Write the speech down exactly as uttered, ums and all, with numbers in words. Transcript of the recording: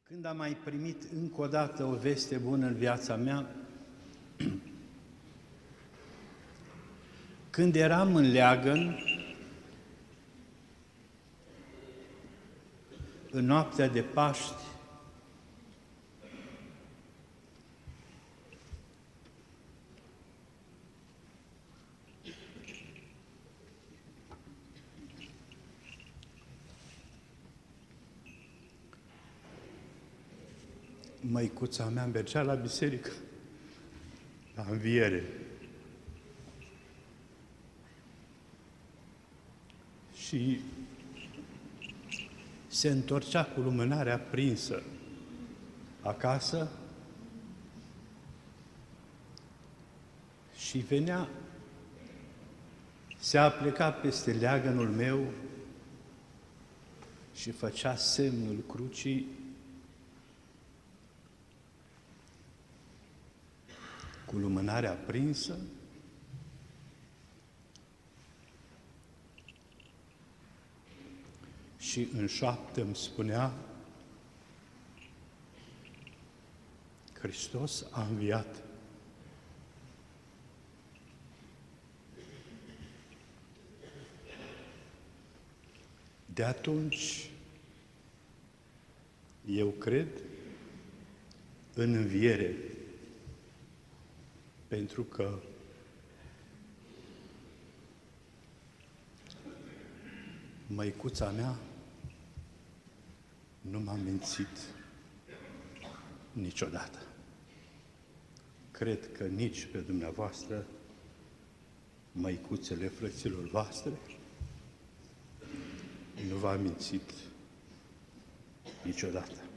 Când am mai primit încă o dată o veste bună în viața mea, când eram în leagăn, în noaptea de Paști, măicuța mea mergea la biserică, la înviere. Și se întorcea cu lumânarea aprinsă acasă și venea, se apleca peste leagănul meu și făcea semnul crucii cu lumânarea aprinsă și în șoaptă îmi spunea: Hristos a înviat. De atunci, eu cred în înviere, pentru că măicuța mea nu m-a mințit niciodată. Cred că nici pe dumneavoastră, măicuțele frăților voastre, nu v-a mințit niciodată.